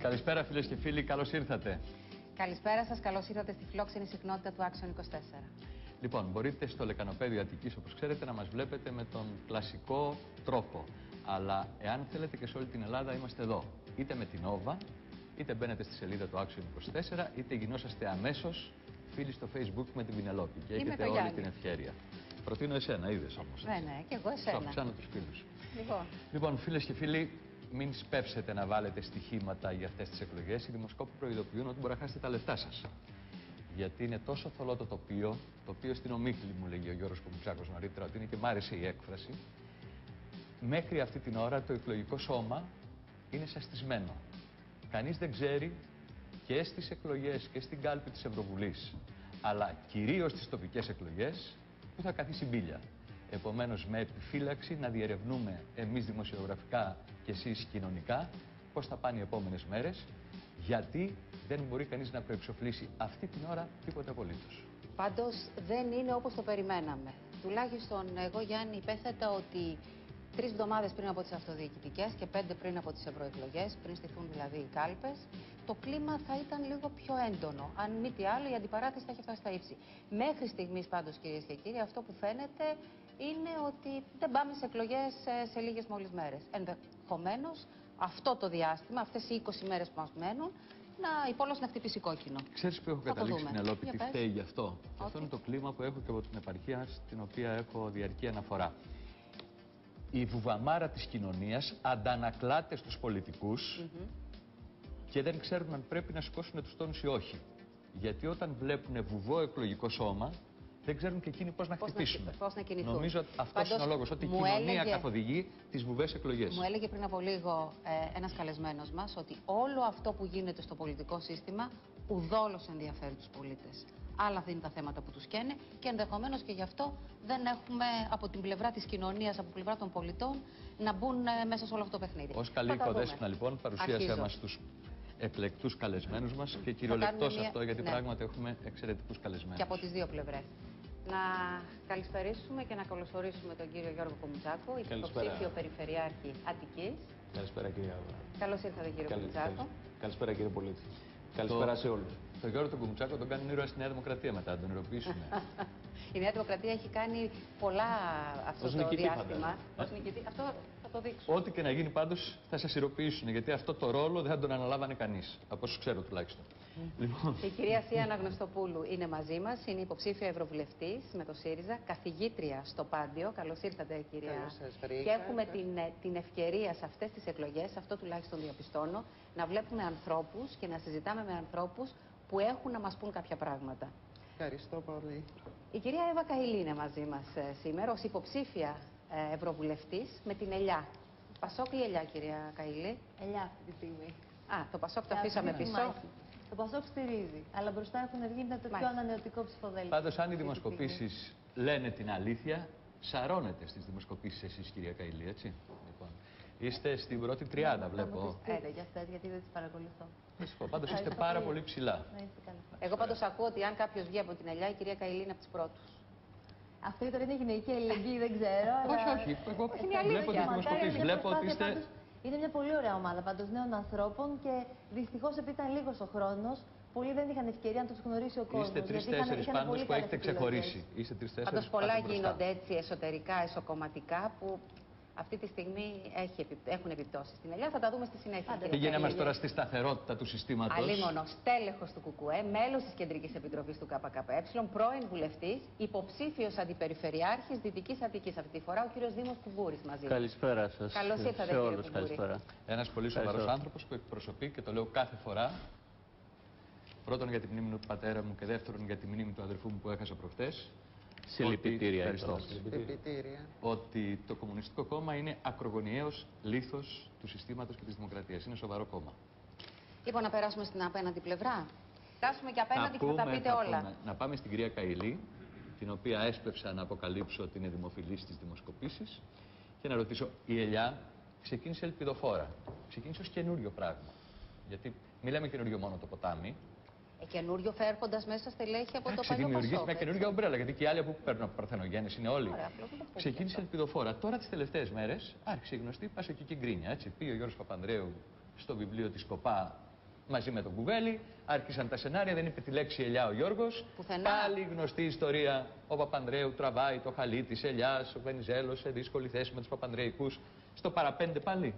Καλησπέρα φίλες και φίλοι, καλώς ήρθατε. Καλησπέρα σας, καλώς ήρθατε στη φιλόξενη συχνότητα του Action 24. Λοιπόν, μπορείτε στο Λεκανοπέδιο Αττικής, όπως ξέρετε, να μας βλέπετε με τον κλασικό τρόπο. Αλλά εάν θέλετε και σε όλη την Ελλάδα, είμαστε εδώ. Είτε με την Nova, είτε μπαίνετε στη σελίδα του Action 24, ite γινόσαστε αμέσως φίλοι στο Facebook με την Πινελόπη. Και έχετε όλη την ευκαιρία. Προτείνω εσένα, είδες όμως. Ναι, και εγώ εσένα. Σου αυξάνω τους φίλους. Λοιπόν, φίλες και φίλοι, μην σπεύσετε να βάλετε στοιχήματα για αυτές τις εκλογές. Οι δημοσκόποι προειδοποιούν ότι μπορεί να χάσετε τα λεφτά σας. Γιατί είναι τόσο θολό το τοπίο στην ομίχλη, μου λέγει ο Γιώργος Κομουτσάκος νωρίτερα, ότι είναι και μ' άρεσε η έκφραση. Μέχρι αυτή την ώρα το εκλογικό σώμα είναι σαστισμένο. Κανείς δεν ξέρει και στις εκλογές και στην κάλπη της Ευρωβουλής, αλλά κυρίως στις τοπικές εκλογές, που θα καθίσει μπίλια. Επομένως, με επιφύλαξη να διερευνούμε εμείς δημοσιογραφικά και εσείς κοινωνικά πώς θα πάνε οι επόμενες μέρες, γιατί δεν μπορεί κανείς να προεξοφλήσει αυτή την ώρα τίποτα απολύτως. πάντως δεν είναι όπως το περιμέναμε. Τουλάχιστον εγώ, Γιάννη, υπέθετα ότι 3 εβδομάδες πριν από τις αυτοδιοικητικές και 5 πριν από τις ευρωεκλογές, πριν στηθούν δηλαδή οι κάλπες, το κλίμα θα ήταν λίγο πιο έντονο. Αν μη τι άλλο, η αντιπαράθεση θα έχει φτάσει στα ύψη. Μέχρι στιγμής, πάντως, κυρίες και κύριοι, αυτό που φαίνεται είναι ότι δεν πάμε σε εκλογές σε λίγες μόλις μέρες. Ενδεχομένως, αυτό το διάστημα, αυτές οι 20 μέρες που μας μένουν, η πόλος να χτυπήσει κόκκινο. Ξέρεις που έχω καταλήξει, Πινελόπη, τι φταίει γι' αυτό. Okay. Αυτό είναι το κλίμα που έχω και από την επαρχία, στην οποία έχω διαρκή αναφορά. Η βουβαμάρα της κοινωνίας αντανακλάται στους πολιτικούς και δεν ξέρουν αν πρέπει να σηκώσουν τους τόνους ή όχι. Γιατί όταν βλέπουν βουβό εκλογικό σώμα, δεν ξέρουν και εκείνοι πώς να χτυπήσουν. Πώς να κινηθούν. Νομίζω ότι αυτός είναι ο λόγος, ότι η κοινωνία καθοδηγεί τις βουβές εκλογές. Μου έλεγε πριν από λίγο ένας καλεσμένος μας ότι όλο αυτό που γίνεται στο πολιτικό σύστημα ουδόλως ενδιαφέρει τους πολίτες. Άλλα είναι τα θέματα που τους καίνε και ενδεχομένως και γι' αυτό δεν έχουμε από την πλευρά της κοινωνίας, από την πλευρά των πολιτών, να μπουν μέσα σε όλο αυτό το παιχνίδι. Ως καλή οικοδέσποινα, λοιπόν, παρουσίασέ μας τους εκλεκτούς καλεσμένους μας και κυριολεκτός αυτό, γιατί πράγματι έχουμε εξαιρετικούς καλεσμένους. Και από τις δύο πλευρές. Να καλησπερίσουμε και να καλωσορίσουμε τον κύριο Γιώργο Κομουτσάκο, υποψήφιο Περιφερειάρχη Αττικής. Καλησπέρα, κυρία Άβρα. Καλώς ήρθατε, κύριε Κομουτσάκο. Καλησπέρα, κύριε πολίτη. Καλησπέρα σε όλους. Το Γιώργο τον Κομουτσάκο τον κάνει ήρωα στη Νέα Δημοκρατία μετά, να τον ηρωοποιήσουμε. Η Νέα Δημοκρατία έχει κάνει πολλά αυτό το διάστημα. Ως νικητή, αυτό θα το δείξουμε. Ό,τι και να γίνει πάντως θα σας ηρωοποιήσουν, γιατί αυτό το ρόλο δεν θα τον αναλάβανε κανείς, από όσους ξέρω τουλάχιστον. Λοιπόν. Η κυρία Ασία Αναγνωστοπούλου είναι μαζί μας, είναι υποψήφια ευρωβουλευτής με το ΣΥΡΙΖΑ, καθηγήτρια στο Πάντιο. Καλώς ήρθατε, κυρία. Και έχουμε την ευκαιρία σε αυτές τις εκλογές, αυτό τουλάχιστον διαπιστώνω, να βλέπουμε ανθρώπους και να συζητάμε με ανθρώπους που έχουν να μας πούν κάποια πράγματα. Ευχαριστώ πολύ. Η κυρία Εύα Καηλή είναι μαζί μας σήμερα ως υποψήφια ευρωβουλευτής με την Ελιά. Πασόκ ή Ελιά, κυρία Καηλή? Ελιά αυτή τη στιγμή. Το Πασόκ το αφήσαμε πίσω. Το Πασόκ στηρίζει, αλλά μπροστά έχουν βγει το πιο ανανεωτικό ψηφοδέλτιο. Πάντως, αν οι δημοσκοπήσεις λένε την αλήθεια, σαρώνετε στις δημοσκοπήσεις εσείς, κυρία Καηλή, έτσι. Λοιπόν, είστε στην πρώτη τριάδα, βλέπω. Για αυτές, γιατί δεν τις παρακολουθώ. Πάντως είστε πάρα πολύ ψηλά. Εγώ πάντως ακούω ότι αν κάποιος βγει από την Ελιά, η κυρία Καηλή είναι από τις πρώτους. Αυτό τώρα είναι γυναική αλληλεγγύη, δεν ξέρω. Όχι. Εγώ βλέπω τις δημοσκοπήσεις. Βλέπω ότι είστε. Είναι μια πολύ ωραία ομάδα πάντως νέων ανθρώπων και δυστυχώς επειδή ήταν λίγος ο χρόνος, πολλοί δεν είχαν ευκαιρία να τους γνωρίσει ο κόσμος. Είστε 3-4 πάντως που έχετε ξεχωρίσει. Πάντως πολλά γίνονται έτσι εσωτερικά, εσωκομματικά που αυτή τη στιγμή έχουν επιπτώσεις στην Ελλάδα. Θα τα δούμε στη συνέχεια. Πήγαινε μας τώρα στη σταθερότητα του συστήματος. Αλίμονο, στέλεχος του ΚΚΕ, μέλος της Κεντρικής Επιτροπής του ΚΚΕ, πρώην βουλευτής, υποψήφιος αντιπεριφερειάρχης Δυτικής Αττικής. Αυτή τη φορά ο κύριος Δήμος Κουμπούρης μαζί. Καλησπέρα σας. Καλώς ήρθατε, σε όλους. Καλησπέρα. Ένας πολύ σοβαρός άνθρωπος που εκπροσωπεί, και το λέω κάθε φορά, πρώτον για τη μνήμη του πατέρα μου και δεύτερον για τη μνήμη του αδερφού μου που έχασα προχτές. Συλληπιτήρια. Ότι το Κομμουνιστικό Κόμμα είναι ακρογωνιαίος λίθος του συστήματος και της δημοκρατίας. Είναι σοβαρό κόμμα. Λοιπόν, να περάσουμε στην απέναντι πλευρά. Περάσουμε και απέναντι και θα τα πείτε όλα. Να πάμε στην κυρία Καηλή, την οποία έσπευσα να αποκαλύψω ότι είναι δημοφιλής στις δημοσκοπήσεις, και να ρωτήσω, η Ελιά ξεκίνησε ελπιδοφόρα. Ξεκίνησε ως καινούριο πράγμα. Γιατί μιλάμε καινούριο μόνο το ποτάμι. Καινούριο φέρχοντας μέσα στελέχη από το παλιό Πασόκ. Δημιουργήσει μια καινούργια ομπρέλα, γιατί και οι άλλοι από που παίρνουν από παρθενογέννηση είναι όλοι. Ξεκίνησε ελπιδοφόρα. Τώρα τις τελευταίες μέρες άρχισε η γνωστή Πασοκική γκρίνια. Έτσι. Πήγε ο Γιώργος Παπανδρέου στο βιβλίο της Κοπά μαζί με τον Κουβέλη. Άρχισαν τα σενάρια, δεν είπε τη λέξη ελιά ο Γιώργος. Πουθενά. Πάλι γνωστή ιστορία. Ο Παπανδρέου τραβάει το χαλί της ελιάς, ο Βενιζέλος σε δύσκολη θέση με τους Παπανδρεϊκούς. Στο παραπέντε πάλι.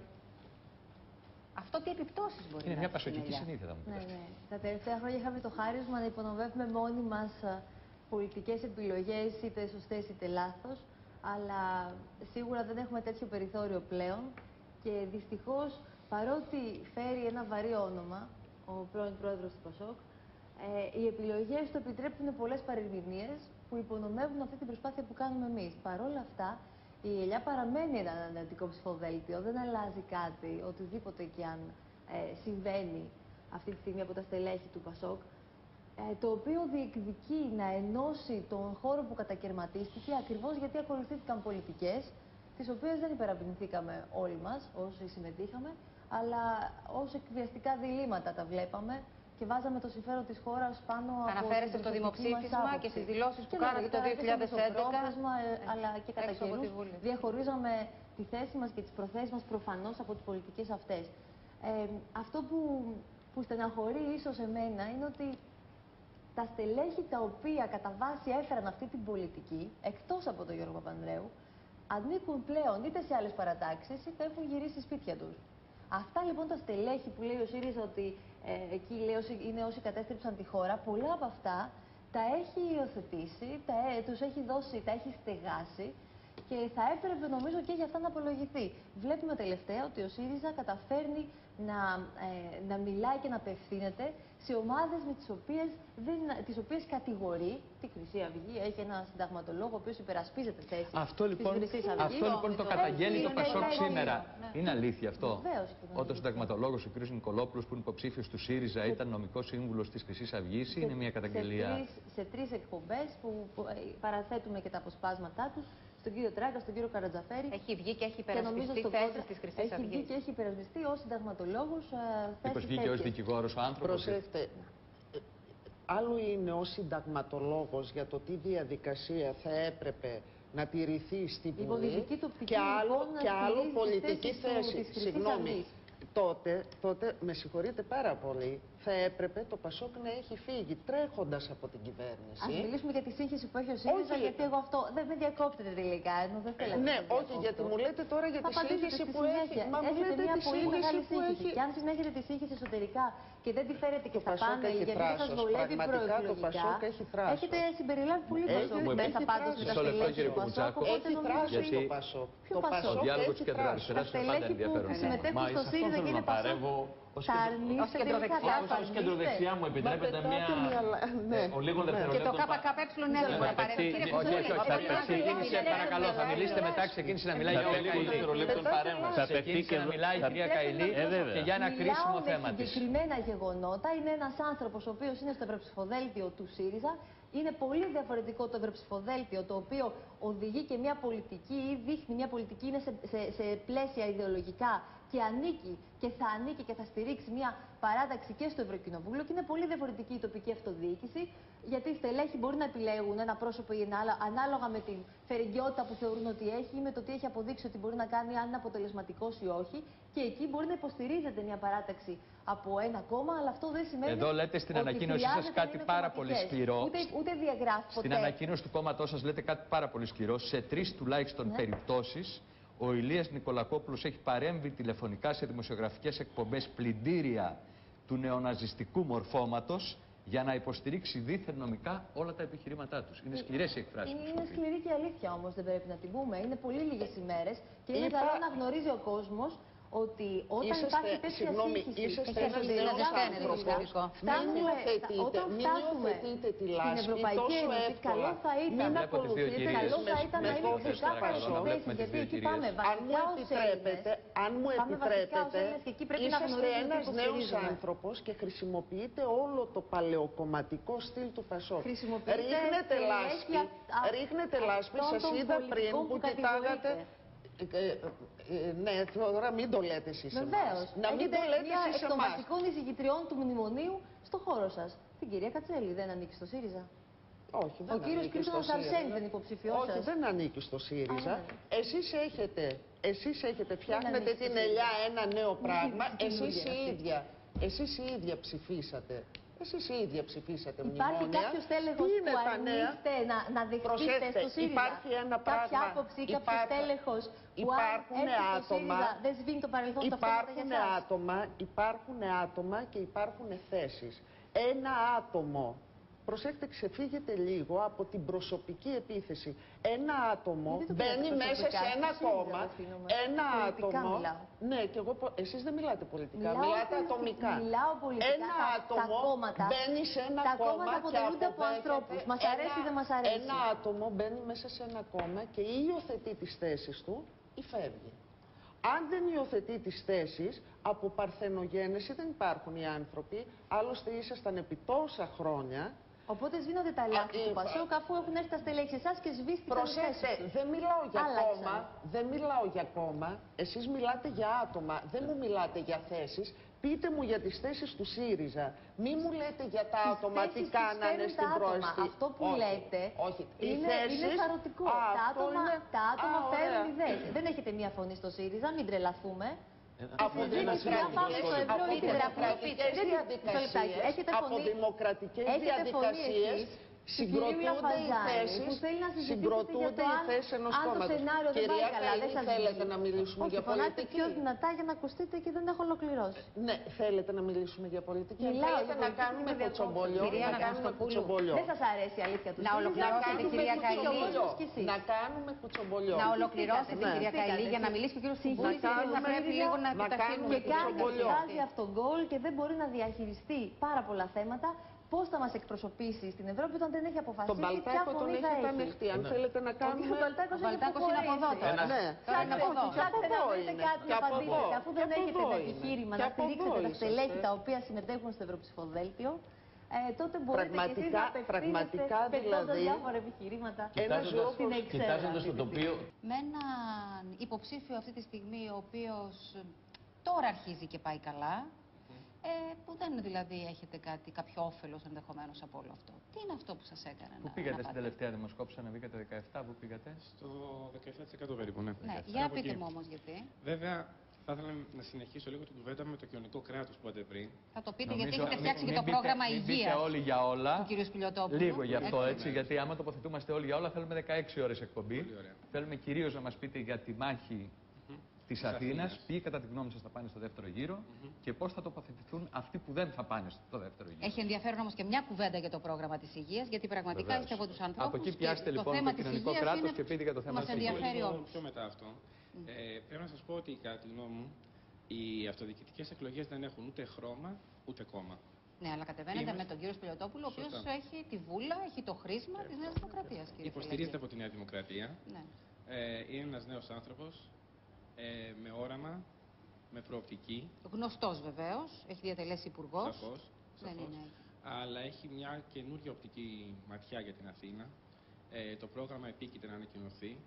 Αυτό τι επιπτώσεις μπορεί Είναι να μια έχει στην πασοκική ελιά? συνήθεια, θα μου πείτε. Ναι. Τα τελευταία χρόνια είχαμε το χάρισμα να υπονομεύουμε μόνοι μας πολιτικές επιλογές, είτε σωστές είτε λάθος. Αλλά σίγουρα δεν έχουμε τέτοιο περιθώριο πλέον. Και δυστυχώς, παρότι φέρει ένα βαρύ όνομα, ο πρώην πρόεδρος του ΠΑΣΟΚ, οι επιλογές του επιτρέπουν πολλές παρερμηνίες που υπονομεύουν αυτή την προσπάθεια που κάνουμε εμείς. Παρ' όλα αυτά, η ελιά παραμένει ένα αναλυτικό ψηφοδέλτιο, δεν αλλάζει κάτι, οτιδήποτε και αν συμβαίνει αυτή τη στιγμή από τα στελέχη του ΠΑΣΟΚ, το οποίο διεκδικεί να ενώσει τον χώρο που κατακαιρματίστηκε ακριβώς γιατί ακολουθήθηκαν πολιτικές, τις οποίες δεν υπεραπεινηθήκαμε όλοι μας όσοι συμμετείχαμε, αλλά ως εκβιαστικά διλήμματα τα βλέπαμε και βάζαμε το συμφέρον της χώρας πάνω από. Αναφέρεστε στο δημοψήφισμα και στις δηλώσεις που κάνατε το 2011. Αλλά και κατά καιρούς διαχωρίζαμε τη θέση μας και τις προθέσεις μας προφανώς από τις πολιτικές αυτές. Αυτό που στεναχωρεί ίσως εμένα είναι ότι τα στελέχη τα οποία κατά βάση έφεραν αυτή την πολιτική, εκτός από τον Γιώργο Παπανδρέου, ανήκουν πλέον είτε σε άλλες παρατάξεις είτε έχουν γυρίσει σπίτια τους. Αυτά λοιπόν τα στελέχη που λέει ο ΣΥΡΙΖΑ ότι εκεί λέει, είναι όσοι κατέστρεψαν τη χώρα, πολλά από αυτά τα έχει υιοθετήσει, τους έχει δώσει, τα έχει στεγάσει και θα έπρεπε νομίζω και για αυτά να απολογηθεί. Βλέπουμε τελευταία ότι ο ΣΥΡΙΖΑ καταφέρνει να μιλάει και να απευθύνεται σε ομάδες με τις οποίες κατηγορεί τη Χρυσή Αυγή. Έχει ένα συνταγματολόγο ο οποίος υπερασπίζεται θέσεις της Χρυσής Αυγής. Αυτό λοιπόν το καταγγέλει το ΠΑΣΟΚ σήμερα. Ναι. Είναι αλήθεια αυτό? Βεβαίως. Όταν ο συνταγματολόγος ο κ. Νικολόπουλος, που είναι υποψήφιος του ΣΥΡΙΖΑ, ήταν νομικός σύμβουλος της Χρυσής Αυγής, είναι μια καταγγελία? Σε τρεις εκπομπές που παραθέτουμε και τα αποσπάσματά τους, στον κύριο Τράγκα, στον κύριο Καρατζαφέρη. Έχει βγει και έχει υπερασπιστεί θέσεις της Χρυσής Αυγής. Έχει βγει και έχει υπερασπιστεί ως συνταγματολόγος θέσεις. Μήπως βγήκε ως δικηγόρος ο άνθρωπος? Προσέχτε. Άλλο είναι ως συνταγματολόγος για το τι διαδικασία θα έπρεπε να τηρηθεί στην Βουλή και άλλο πολιτική θέση. Συγγνώμη. Τότε, με συγχωρείτε πάρα πολύ, θα έπρεπε το ΠΑΣΟΚ να έχει φύγει τρέχοντας από την κυβέρνηση. Ας μιλήσουμε για τη σύγχυση που έχει ο ΣΥΡΙΖΑ, γιατί εγώ αυτό δεν με διακόπτετε τελικά, ενώ δεν θέλω. Ναι, όχι, γιατί μου λέτε τώρα για τη σύγχυση που έχει. Μα μου λέτε μια πολύ μεγάλη σύγχυση. Και αν συνέχετε τη σύγχυση εσωτερικά και δεν τη φέρετε και στα πάνελ, γιατί δεν σας βολεύει προεκλογικά, έχετε συμπεριλάβει πολύ ΠΑΣΟΚ μέσα πάντως με τα στελέχη του ΠΑΣΟΚ. Έχει θράσος το ΠΑΣΟΚ. Ο διάλογος κεντροαριστεράς είναι πάντα ενδιαφέρον. Συμμετέχουν στο ΣΥΡΙΖΑ και είναι ΠΑΣΟΚ. Ως κεντροδεξιά μου επιτρέπετε ο λίγο δευτερολέπτων. Και το ΚΚΕ δεν μπορεί να παρέμβει. Κύριε Ξεκίνησε, παρακαλώ, θα μιλήσετε μετά, ξεκίνησε να μιλάει η κυρία Καηλή. Ξεκίνησε να μιλάει η κυρία Καηλή και για ένα κρίσιμο θέμα της. Συγκεκριμένα γεγονότα, είναι ένας άνθρωπος ο οποίος είναι στο ευρωψηφοδέλτιο του ΣΥΡΙΖΑ. Είναι πολύ διαφορετικό το ευρωψηφοδέλτιο, το οποίο οδηγεί και μια πολιτική ή δείχνει μια πολιτική, είναι σε πλαίσια ιδεολογικά και ανήκει και θα ανήκει και θα στηρίξει μια παράταξη και στο Ευρωκοινοβούλιο. Και είναι πολύ διαφορετική η τοπική αυτοδιοίκηση, γιατί οι στελέχοι μπορεί να επιλέγουν ένα πρόσωπο ή ένα άλλο, ανάλογα με την φερεγγιότητα που θεωρούν ότι έχει ή με το τι έχει αποδείξει ότι μπορεί να κάνει, αν είναι αποτελεσματικός ή όχι. Και εκεί μπορεί να υποστηρίζεται μια παράταξη από ένα κόμμα, αλλά αυτό δεν σημαίνει. Εδώ λέτε στην ανακοίνωσή σας κάτι πάρα πολύ σκληρό. Ούτε διαγράφει ποτέ. Στην ανακοίνωση του κόμματός σας λέτε κάτι πάρα πολύ σκληρό. Σε 3 τουλάχιστον περιπτώσεις, ο Ηλίας Νικολακόπουλος έχει παρέμβει τηλεφωνικά σε δημοσιογραφικές εκπομπές πλυντήρια του νεοναζιστικού μορφώματος για να υποστηρίξει δίθεν νομικά όλα τα επιχειρήματά τους. Είναι σκληρές οι εκφράσεις. Είναι σκληρή και η αλήθεια όμως, δεν πρέπει να την πούμε. Είναι πολύ λίγες ημέρες και είναι καλό να γνωρίζει ο κόσμος ότι όταν υπάρχει τέτοια σύγχυση, είσαστε ένας νέος άνθρωπος. Μην υιοθετείτε τη λάσπη τόσο εύκολα. Μην ακολουθείτε. Καλό θα ήταν να είναι ξεκάθαρες θέσεις, γιατί εκεί πάμε βασικά ως Έλληνες. Αν μου επιτρέπετε, είσαστε ένας νέος άνθρωπος και χρησιμοποιείτε όλο το παλαιοκομματικό στυλ του ΠΑΣΟΚ. Ρίχνετε λάσπη, σας είδα πριν που κοιτάγατε. Ναι, τώρα μην το λέτε εσείς εμάς. Βεβαίως. Να μην το λέτε εσείς εκ των εμάς. βασικών εισηγητριών του μνημονίου στο χώρο σας. Την κυρία Κατσέλη δεν ανήκει στο ΣΥΡΙΖΑ. Όχι, δεν Ο κύριος Κρίστονας Αρσένη δεν είναι υποψηφιός σας. Όχι, δεν ανήκει στο ΣΥΡΙΖΑ. Εσείς έχετε φτιάχνετε την ελιά ένα νέο πράγμα. Εσείς οι ίδια Εσείς οι ίδια ψηφίσατε. Εσείς οι ίδια ψηφίσατε μνημόνια. Υπάρχει κάποιο τέλεχος που αρνείστε να δεχτείτε στο ΣΥΡΙΖΑ? Υπάρχει ένα πράγμα. Κάποια άποψη, κάποιο τέλεχος που αν έρθει στο ΣΥΡΙΖΑ δεν σβήνει το παρελθόν τα αυτόματα για εσάς? Υπάρχουν άτομα και υπάρχουν θέσεις. Ένα άτομο, προσέξτε, ξεφύγετε λίγο από την προσωπική επίθεση. Ένα άτομο μπαίνει μέσα σε ένα κόμμα. Ένα άτομο. Ναι, και εγώ. Εσείς δεν μιλάτε πολιτικά, μιλάτε ατομικά. Μιλάω πολιτικά. Ένα άτομο μπαίνει σε ένα κόμμα. Τα κόμματα αποτελούνται από ανθρώπους. Μας αρέσει ή δεν μας αρέσει. Ένα άτομο μπαίνει μέσα σε ένα κόμμα και ή υιοθετεί τις θέσεις του ή φεύγει. Αν δεν υιοθετεί τις θέσεις, από παρθενογένεση δεν υπάρχουν οι άνθρωποι. Άλλωστε ήσασταν επί τόσα χρόνια. Οπότε σβήνονται τα λάθη του Πασόκ αφού έχουν έρθει τα στελέχη σε εσάς και σβήστηκαν οι θέσεις τους. Δεν μιλάω για κόμμα, δεν μιλάω για κόμμα. Εσείς μιλάτε για άτομα, δεν μου μιλάτε για θέσεις. Πείτε μου για τις θέσεις του ΣΥΡΙΖΑ. Μη μου λέτε για τα άτομα τι κάνανε στην προεστή. Αυτό που λέτε είναι σαρωτικό. Τα άτομα φέρουν ιδέες. Δεν έχετε μία φωνή στο ΣΥΡΙΖΑ, μην τρελαθούμε. Από δημοκρατικές διαδικασίες συγκροτούνται οι θέσεις ενός κόμματος. Κυρία Καηλή, θέλετε να μιλήσουμε για πολιτική? Πιο δυνατά για να ακουστείτε και δεν έχω ολοκληρώσει. Ναι, θέλετε να μιλήσουμε για πολιτική? Θέλετε να κάνουμε κουτσομπολιό? Δεν σας αρέσει η αλήθεια του? Να ολοκληρώσετε, κυρία Καηλή. Να κάνουμε κουτσομπολιό. Να ολοκληρώσετε, κυρία Καηλή, για να μιλήσει και ο κύριος Συγχώρης. Θα πρέπει λίγο να επιταχύνουμε. Και κάποιος βάζει αυτόν γκολ και δεν μπορεί να διαχειριστεί πάρα πολλά θέματα. Πώς θα μας εκπροσωπήσει στην Ευρώπη όταν δεν έχει αποφασίσει τον Μπαλτάκο τον έχετε ανοιχτεί. Αν θέλετε να κάνουμε... Ο Μπαλτάκος είναι από εδώ τώρα. Ψάξτε να βρείτε κάτι να απαντήσετε. Αφού δεν έχετε ένα επιχείρημα να στηρίξετε τα στελέχη τα οποία συμμετέχουν στο Ευρωψηφοδέλτιο, τότε μπορείτε και εσείς να απευθύνεστε πετώντας διάφορα επιχειρήματα στην εξέλιξη. Κοιτάζοντας το τοπίο... Με έναν υποψήφιο αυτή τη στιγμή, ο οποίος τώρα αρχίζει και πάει καλά, που δεν δηλαδή έχετε κάποιο όφελος ενδεχομένως από όλο αυτό. Τι είναι αυτό που σας έκανε Πού πήγατε στην τελευταία δημοσκόπηση, ανεβήκατε 17, πού πήγατε? Στο 17% περίπου, ναι. Ναι, για πείτε μου όμως γιατί. Βέβαια, θα ήθελα να συνεχίσω λίγο την κουβέντα με το κοινωνικό κράτος που είπατε πριν. Θα το πείτε γιατί έχετε φτιάξει και το πρόγραμμα υγείας. Μην πείτε όλοι για όλα. Του κ. Σπηλιοτόπουλου. Λίγο γι' αυτό έτσι, γιατί άμα τοποθετούμαστε όλοι για όλα θέλουμε 16 ώρες εκπομπή. Θέλουμε κυρίως να μας πείτε για τη μάχη της Αθήνας, ποιοι κατά τη γνώμη σας θα πάνε στο δεύτερο γύρο και πώς θα τοποθετηθούν αυτοί που δεν θα πάνε στο δεύτερο γύρο. Έχει ενδιαφέρον όμως και μια κουβέντα για το πρόγραμμα της υγείας, γιατί πραγματικά είστε από τους ανθρώπους. Από εκεί πιάστε λοιπόν το κοινωνικό κράτος και πείτε για το θέμα της υγείας. Μας ενδιαφέρει όλους. Πιο μετά αυτό. Πρέπει να σας πω ότι κατά τη γνώμη μου οι αυτοδιοικητικές εκλογές δεν έχουν ούτε χρώμα ούτε κόμμα. Ναι, αλλά κατεβαίνετε με τον κύριο Σπηλιοτόπουλο, ο οποίος έχει τη βούλα, έχει το χρήσμα της Νέας Δημοκρατίας. Υποστηρίζεται από τη Νέα Δημοκρατία. Ναι. Είναι ένας νέος άνθρωπος. Με όραμα, με προοπτική. Γνωστός βεβαίως, έχει διατελέσει υπουργός. Σαφώς. Αλλά έχει μια καινούργια οπτική ματιά για την Αθήνα. Το πρόγραμμα επίκειται να ανακοινωθεί.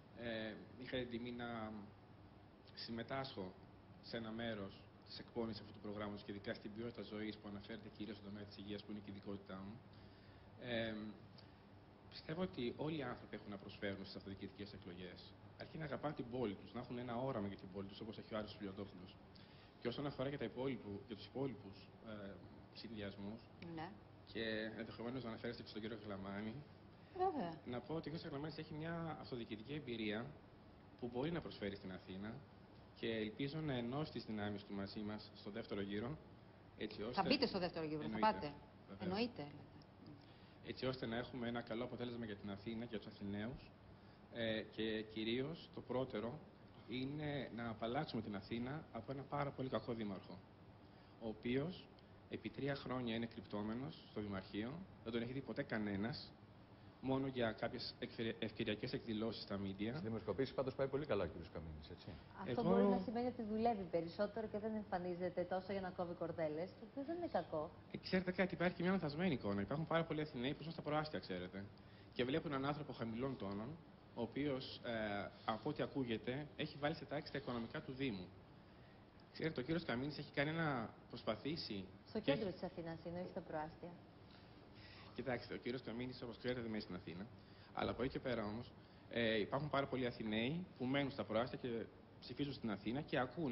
Είχα την τιμή να συμμετάσχω σε ένα μέρος της εκπόνησης αυτού του προγράμματος και ειδικά στην ποιότητα ζωής που αναφέρεται κυρίως στον τομέα της υγείας που είναι και η ειδικότητά μου. Πιστεύω ότι όλοι οι άνθρωποι έχουν να προσφέρουν στις αυτοδιοικητικές εκλογές. Αρκεί να αγαπάνε την πόλη τους, να έχουν ένα όραμα για την πόλη τους, όπως έχει ο Άρης Σπηλιοτόπουλος. Και όσον αφορά για τους υπόλοιπους συνδυασμούς, ναι. και ενδεχομένως να αναφέρεστε και στον κύριο Γλαμάνη, να πω ότι ο κ. Γλαμάνης έχει μια αυτοδιοικητική εμπειρία που μπορεί να προσφέρει στην Αθήνα και ελπίζω να ενώσει τις δυνάμεις του μαζί μας στο δεύτερο γύρο. Έτσι ώστε... Θα μπείτε στο δεύτερο γύρο, θα πάτε. Εννοείται. Έτσι ώστε να έχουμε ένα καλό αποτέλεσμα για την Αθήνα και για τους Αθηναίους. Και κυρίως το πρώτερο είναι να απαλλάξουμε την Αθήνα από ένα πάρα πολύ κακό δήμαρχο, ο οποίος επί 3 χρόνια είναι κρυπτόμενος στο Δημαρχείο, δεν τον έχει δει ποτέ κανένας, μόνο για κάποιες ευκαιριακές εκδηλώσεις στα μίντια. Στη δημοσκοπήση πάντως πάει πολύ καλά ο κ. Καμίνης, έτσι. Αυτό μπορεί να σημαίνει ότι δουλεύει περισσότερο και δεν εμφανίζεται τόσο για να κόβει κορδέλες. Και δεν είναι κακό. Ξέρετε κάτι, υπάρχει και μια λανθασμένη εικόνα. Υπάρχουν πάρα πολλοί Αθηναίοι που ζουν στα προάστια, ξέρετε. Και βλέπουν έναν άνθρωπο χαμηλών τόνων, ο οποίος, από ό,τι ακούγεται, έχει βάλει σε τάξη τα οικονομικά του Δήμου. Ξέρετε, ο κύριος Καμίνης έχει κάνει να προσπαθήσει... Στο κέντρο της Αθήνας είναι, όχι στα προάστια. Κοιτάξτε, ο κύριος Καμίνης, όπως ξέρετε, δεν μένει στην Αθήνα. Αλλά από εκεί και πέρα όμως, υπάρχουν πάρα πολλοί Αθηναίοι που μένουν στα προάστια και ψηφίζουν στην Αθήνα και ακούνε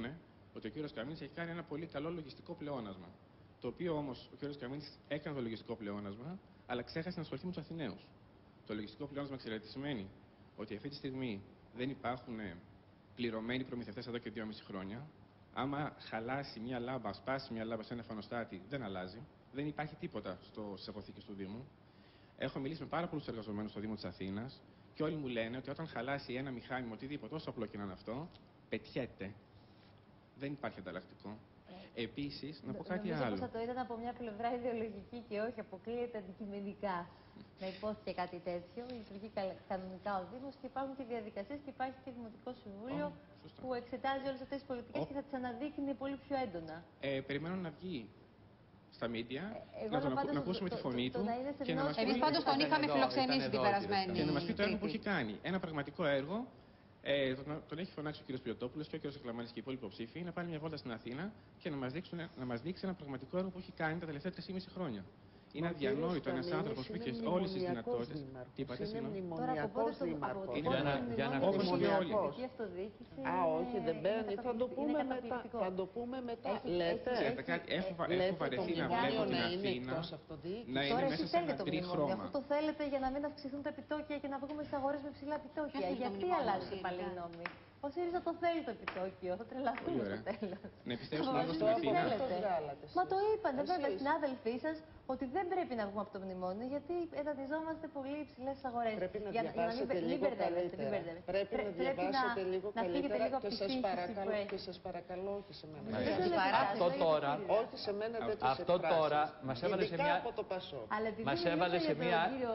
ότι ο κ. Καμίνης έχει κάνει ένα πολύ καλό λογιστικό πλεόνασμα. Το οποίο όμως ο κ. Καμίνης έκανε το λογιστικό πλεόνασμα, αλλά ξέχασε να ασχοληθεί με τους Αθηναίους. Το λογιστικό πλεόνασμα, ξέρετε τι σημαίνει? Ότι αυτή τη στιγμή δεν υπάρχουν πληρωμένοι προμηθευτές εδώ και 2,5 χρόνια. Άμα χαλάσει μια λάμπα, σπάσει μια λάμπα σε ένα φανοστάτη, δεν αλλάζει. Δεν υπάρχει τίποτα στις αποθήκες του Δήμου. Έχω μιλήσει με πάρα πολλούς εργαζομένους στο Δήμο της Αθήνας και όλοι μου λένε ότι όταν χαλάσει ένα μηχάνημα, οτιδήποτε, όσο απλό και να είναι αυτό, πετιέται. Δεν υπάρχει ανταλλακτικό. Επίσης, να πω κάτι άλλο. Νομίζω πως θα το ήταν από μια πλευρά ιδεολογική και όχι αποκλείεται αντικειμενικά. Να υπόθηκε κάτι τέτοιο, λειτουργεί κανονικά ο Δήμος και υπάρχουν και διαδικασίες και υπάρχει και Δημοτικό Συμβούλιο που εξετάζει όλες αυτές τις πολιτικές και θα τις αναδείκνει πολύ πιο έντονα. Περιμένω να βγει στα μίντια, να ακούσουμε τη φωνή του και να μας πει. Εμείς πάντως τον είχαμε φιλοξενήσει την περασμένη. Και να μας πει το έργο που έχει κάνει. Ένα πραγματικό έργο. Τον έχει φωνάξει ο κ. Πιωτόπουλος και ο κ. Ακλαμάνης και οι υπόλοιποι υποψήφοι να πάνε μια βόλτα στην Αθήνα και να μας δείξει ένα πραγματικό έργο που έχει κάνει τα τελευταία 3,5 χρόνια. Είναι αδιανόητο ένας άνθρωπος που είχε όλες τις δυνατότητες. Τι είπατε, συγγνώμη? Είναι μνημονιακός δήμαρχος. Για να όπως και όλοι. Όχι, δεν μπαίνει. Θα το πούμε μετά. Λέτε, έχω βαρεθεί να βλέπω την Αθήνα να είναι μέσα σε ένα τρίχρωμα. Αυτό το θέλετε για να μην αυξηθούν τα επιτόκια και να βγούμε στις αγορές με ψηλά επιτόκια. Γιατί αλλάζετε πάλι γνώμη? Ο ΣΥΡΙΖΑ το θέλει το επιτόκιο, θα τρελαθούμε στο τέλος. Να επιστρέψουμε λίγο στην Αθήνα. Μα το είπατε βέβαια οι συνάδελφοί σας ότι δεν πρέπει να βγούμε από το μνημόνιο γιατί εδανιζόμαστε πολύ υψηλές αγορές. Πρέπει να διαβάσετε λίγο καλύτερα. Πρέπει να διαβάσετε λίγο καλύτερα και σας παρακαλώ όχι σε μένα. Όχι σε μένα τέτοιες αυτό τώρα μας έβαλε σε μια... από το Πασόκ. Μας έβαλε σε μια...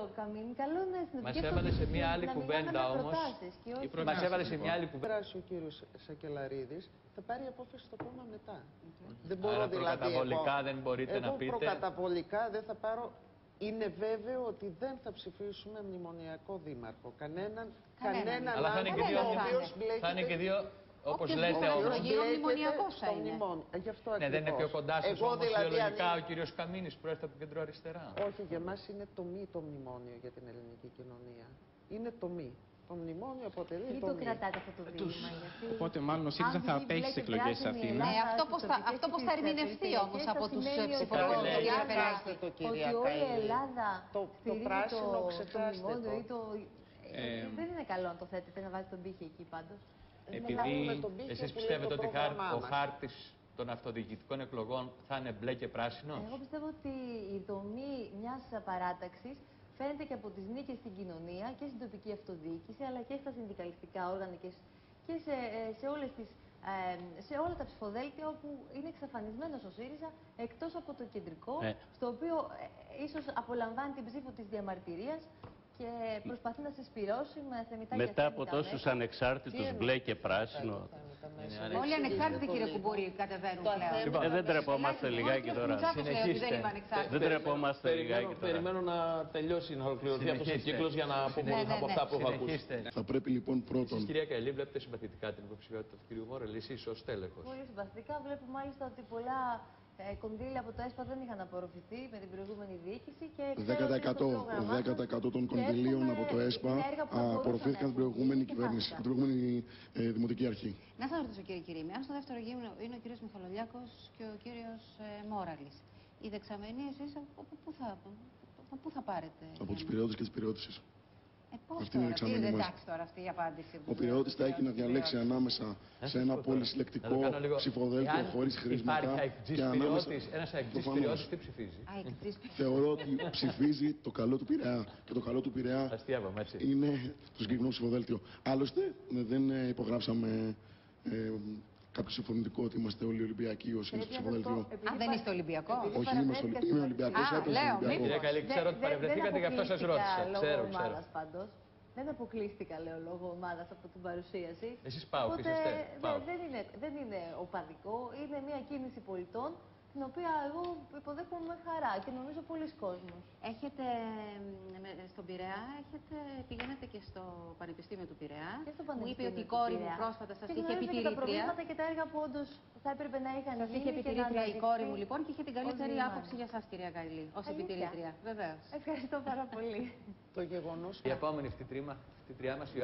Μας έβαλε σε μια άλλη κουβέντα όμως. Μας έβαλε σε μια άλλη κουβέντα. Ο κύριος Σακελαρίδης θα πάρει απόφαση στο κόμμα μετά. Δεν μπορώ Άρα δηλαδή προκαταβολικά δεν μπορείτε να πείτε. Προκαταβολικά δεν θα πάρω. Είναι βέβαιο ότι δεν θα ψηφίσουμε μνημονιακό δήμαρχο. Κανέναν Αλλά θα είναι και δύο, θα είναι και δύο όπως λέτε όμως. Μνημονιακός θα είναι. Γι' αυτό Ναι, δεν είναι πιο κοντά σας όμως ιδεολογικά ο κύριος Καμίνης που έρχεται από το κέντρο αριστερά. Όχι, για μας είναι τομή το μνημόνιο για την ελληνική κοινωνία. Είναι τομή. Το μνημόνιο αποτελεί μην το κρατάτε αυτό το δίλημα. Οπότε μάλλον ο ΣΥΡΙΖΑ θα απέχει στις εκλογές της Αθήνας. Αυτό πώς θα ερμηνευτεί όμως από τους ψηφοφόρους του κ. Ότι όλη η Ελλάδα το πράσινο ξεχάστε το. Δεν είναι καλό να το θέτετε, να βάζετε τον πύχη εκεί πάντως. Επειδή εσείς πιστεύετε ότι ο χάρτης των αυτοδιοικητικών εκλογών θα είναι μπλε και πράσινο? Εγώ πιστεύω ότι η δομή μιας παράταξης φαίνεται και από τις νίκες στην κοινωνία και στην τοπική αυτοδιοίκηση, αλλά και στα συνδικαλιστικά όργανα και σε όλα τα ψηφοδέλτια όπου είναι εξαφανισμένος ο ΣΥΡΙΖΑ, εκτός από το κεντρικό, στο οποίο ίσως απολαμβάνει την ψήφο της διαμαρτυρίας και προσπαθεί να συσπυρώσει με θεμητά και μετά από τόσους ανεξάρτητους μπλε και πράσινο. Όλοι οι ανεξάρτητοι, κύριε Κουμπούρη, κατεβαίνουν πλέον. Δεν τρεπόμαστε λιγάκι τώρα. Δεν τρεπόμαστε λιγάκι τώρα. Περιμένω να τελειώσει, να ολοκληρωθεί αυτός ο κύκλος για να πω από αυτά που έχω ακούσει. Θα πρέπει λοιπόν πρώτον. Εσείς, κυρία Καηλή, βλέπετε συμπαθητικά την υποψηφιότητα του κ. Μόρελ, εσείς ως τέλεχος? Πολύ συμπαθητικά. Βλέπω μάλιστα ότι πολλά κονδύλια από το ΕΣΠΑ δεν είχαν απορροφηθεί με την προηγούμενη διοίκηση. 10% των κονδυλίων από το ΕΣΠΑ απορροφήθηκαν την προηγούμενη κυβέρνηση, την προηγούμενη δημοτική αρχή. Να σας ρωτήσω, κύριε Κυρίμη, αν στο δεύτερο γύμνο είναι ο κύριος Μιχαλολιάκος και ο κύριος Μόραλης, οι δεξαμενοί εσείς από πού θα πάρετε? Από τους πειραιώτες και τις πειραιώτισσες. Αυτή είναι η δεξαμενή μας. Αυτή η απάντηση. Ο πειραιώτης θα έχει να διαλέξει ανάμεσα σε ένα πολυσυλλεκτικό ψηφοδέλτιο χωρίς χρήσματα και ανάμεσα... Ένας αεκτής πειραιώτης τι ψηφίζει? Θεωρώ ότι ψηφίζει το καλό του Πειραιά. Και το καλό του Πειραιά είναι το συγκεκριμένο ψηφοδέλτιο. Άλλωστε δεν υπογράψαμε κάποιο συμφωνητικό ότι είμαστε όλοι Ολυμπιακοί ως ψηφοδέλτιο. Αν δεν είστε Ολυμπιακό? Όχι, είμαι Ολυμπιακός. Κυρία Καλή, ξέρω ότι παρευρεθήκατε, γι' αυτό σας ρώτησα. Ξέρω. Δεν αποκλείστηκα, λέω, λόγω ομάδας από την παρουσίαση. Εσείς πάω, είσαστε. Δεν είναι οπαδικό, είναι μια κίνηση πολιτών, την οποία εγώ υποδέχομαι με χαρά και νομίζω πολλοί κόσμος. Στον Πειραιά πηγαίνετε και στο Πανεπιστήμιο του Πειραιά. Και στο Πανεπιστήμιο. Μου είπε ότι η κόρη μου πρόσφατα σας είχε επιτηρήτρια. Και τα προβλήματα και τα έργα που όντως θα έπρεπε να είχαν γίνει. Σας είχε επιτηρήτρια η κόρη μου λοιπόν και είχε την καλύτερη άποψη για σας, κυρία Καηλή, ως επιτηρήτρια. Βεβαίως. Ευχαριστώ πάρα πολύ. Το γεγονός. Η επόμενη φτητριά μας, Ιωάννα.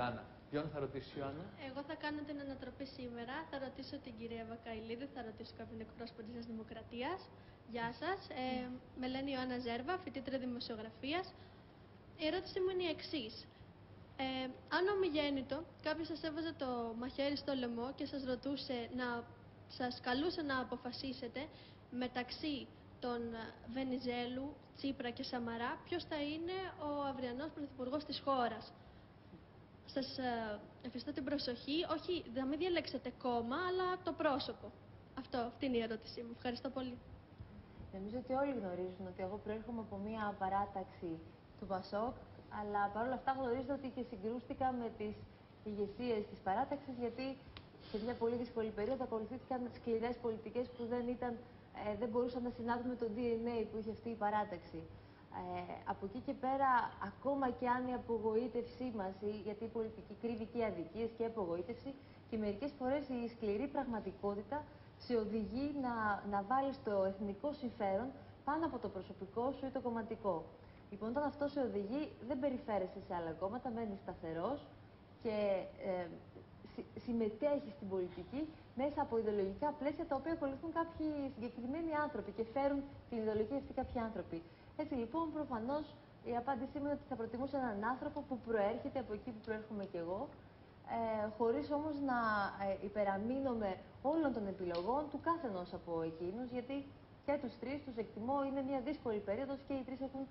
Ποιον θα ρωτήσει η Ιωάννα? Εγώ θα κάνω την ανατροπή σήμερα. Θα ρωτήσω την κυρία Βακαηλίδη, θα ρωτήσω κάποιον εκπρόσωπο της Νέας Δημοκρατίας. Γεια σας. Με λένε Ιωάννα Ζέρβα, φοιτήτρια δημοσιογραφίας. Η ερώτηση μου είναι η εξής. Αν ομιγέννητο κάποιος σας έβαζε το μαχαίρι στο λαιμό και σας καλούσε να αποφασίσετε μεταξύ των Βενιζέλου, Τσίπρα και Σαμαρά, ποιος θα είναι ο αυριανός πρωθυπουργός της χώρας. Σας ευχαριστώ την προσοχή. Όχι, να μην διαλέξετε κόμμα, αλλά το πρόσωπο. Αυτή είναι η ερώτησή μου. Ευχαριστώ πολύ. Νομίζω ότι όλοι γνωρίζουν ότι εγώ προέρχομαι από μια παράταξη του ΠΑΣΟΚ, αλλά παρόλα αυτά γνωρίζω ότι και συγκρούστηκα με τις ηγεσίες της παράταξης, γιατί σε μια πολύ δύσκολη περίοδο ακολουθήθηκαν σκληρές πολιτικές που δεν μπορούσαν να συνάδουν με το DNA που είχε αυτή η παράταξη. Από εκεί και πέρα, ακόμα και αν η απογοήτευσή μας, γιατί η πολιτική κρύβει και αδικίες και απογοήτευση, και μερικές φορές η σκληρή πραγματικότητα σε οδηγεί να βάλεις το εθνικό συμφέρον πάνω από το προσωπικό σου ή το κομματικό. Λοιπόν, όταν αυτό σε οδηγεί, δεν περιφέρεσαι σε άλλα κόμματα, μένεις σταθερός και συμμετέχεις στην πολιτική μέσα από ιδεολογικά πλαίσια τα οποία ακολουθούν κάποιοι συγκεκριμένοι άνθρωποι και φέρουν την ιδεολογία αυτή κάποιοι άνθρωποι. Έτσι λοιπόν, προφανώς η απάντησή μου είναι ότι θα προτιμούσα έναν άνθρωπο που προέρχεται από εκεί που προέρχομαι κι εγώ, χωρίς όμως να υπεραμείνομαι όλων των επιλογών του κάθε ενός από εκείνους, γιατί και τους τρεις τους εκτιμώ, είναι μια δύσκολη περίοδος και οι τρεις έχουν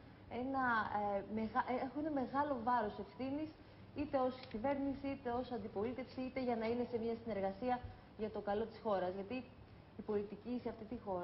ένα μεγάλο βάρος ευθύνης, είτε ως κυβέρνηση, είτε ως αντιπολίτευση, είτε για να είναι σε μια συνεργασία για το καλό της χώρας. Γιατί οι πολιτικοί σε αυτή τη χώρα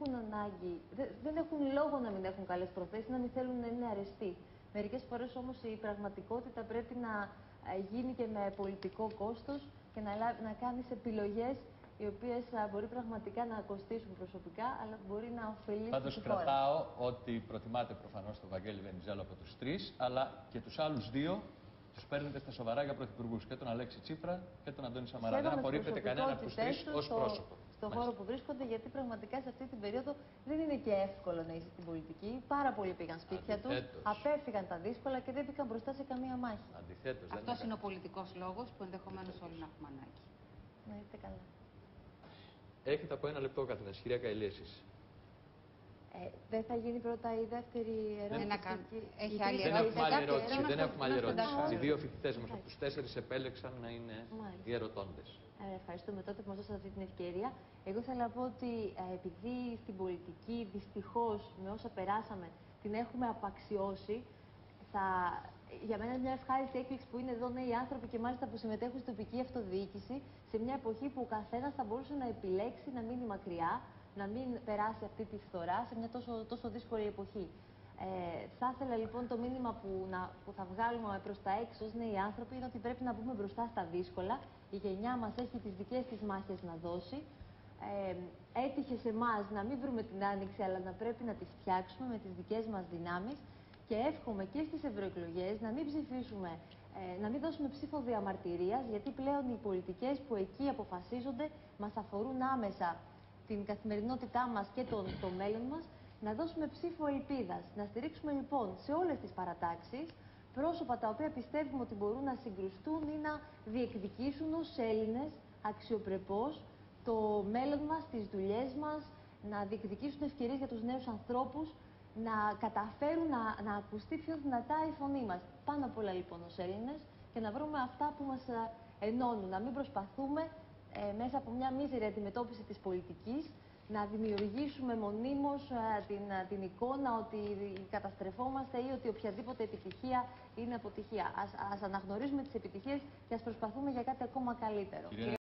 δεν έχουν λόγο να μην έχουν καλές προθέσεις, να μην θέλουν να είναι αρεστοί. Μερικές φορές όμως η πραγματικότητα πρέπει να γίνει και με πολιτικό κόστος και να κάνεις επιλογές οι οποίες μπορεί πραγματικά να κοστίσουν προσωπικά, αλλά μπορεί να ωφελήσουν τη χώρα. Πάντως κρατάω ότι προτιμάτε προφανώς τον Βαγγέλη Βενιζέλο από τους τρεις, αλλά και τους άλλους δύο τους παίρνετε στα σοβαρά για πρωθυπουργούς, και τον Αλέξη Τσίπρα και τον Αντώνη Σαμαρά. Δεν απορρίπτεται κανένα από τους τρεις ως πρόσωπο. Στον χώρο που βρίσκονται, γιατί πραγματικά σε αυτή την περίοδο δεν είναι και εύκολο να είσαι στην πολιτική. Πάρα πολλοί πήγαν σπίτια τους, απέφυγαν τα δύσκολα και δεν πήγαν μπροστά σε καμία μάχη. Αντιθέτως. Αυτός είναι ο πολιτικός λόγος που ενδεχομένως όλοι να έχουμε ανάγκη. Να είστε καλά. Έχετε από 1 λεπτό καθένας, κυρία Καηλή, εσείς. Δεν θα γίνει πρώτα η δεύτερη ερώτηση. Έχει άλλη ερώτηση. Δεν έχουμε άλλη ερώτηση. Οι δύο φοιτητές μας από τους 4 επέλεξαν να είναι οι ερωτώντες. Ευχαριστούμε τότε που μας δώσατε αυτή την ευκαιρία. Εγώ θέλω να πω ότι επειδή στην πολιτική δυστυχώς με όσα περάσαμε την έχουμε απαξιώσει, για μένα είναι μια ευχάριστη έκπληξη που είναι εδώ νέοι άνθρωποι και μάλιστα που συμμετέχουν στην τοπική αυτοδιοίκηση σε μια εποχή που ο καθένας θα μπορούσε να επιλέξει να μείνει μακριά, να μην περάσει αυτή τη φθορά σε μια τόσο δύσκολη εποχή. Θα ήθελα λοιπόν το μήνυμα που θα βγάλουμε προς τα έξω ως νέοι άνθρωποι είναι ότι πρέπει να μπούμε μπροστά στα δύσκολα. Η γενιά μας έχει τις δικές της μάχες να δώσει. Έτυχε σε εμάς να μην βρούμε την άνοιξη, αλλά να πρέπει να τη φτιάξουμε με τις δικές μας δυνάμεις. Και εύχομαι και στις ευρωεκλογές να μην ψηφίσουμε, να μην δώσουμε ψήφο διαμαρτυρίας, γιατί πλέον οι πολιτικές που εκεί αποφασίζονται μας αφορούν άμεσα την καθημερινότητά μας και το μέλλον μας. Να δώσουμε ψήφο ελπίδας. Να στηρίξουμε λοιπόν σε όλες τις παρατάξεις πρόσωπα τα οποία πιστεύουμε ότι μπορούν να συγκρουστούν ή να διεκδικήσουν ως Έλληνες αξιοπρεπώς το μέλλον μας, τις δουλειές μας, να διεκδικήσουν ευκαιρίες για τους νέους ανθρώπους, να καταφέρουν να ακουστεί πιο δυνατά η φωνή μας. Πάνω απ' όλα λοιπόν ως Έλληνες και να βρούμε αυτά που μας ενώνουν. Να μην προσπαθούμε μέσα από μια μίζερη αντιμετώπιση της πολιτικής να δημιουργήσουμε μονίμως την εικόνα ότι καταστρεφόμαστε ή ότι οποιαδήποτε επιτυχία είναι αποτυχία. Ας αναγνωρίζουμε τις επιτυχίες και ας προσπαθούμε για κάτι ακόμα καλύτερο.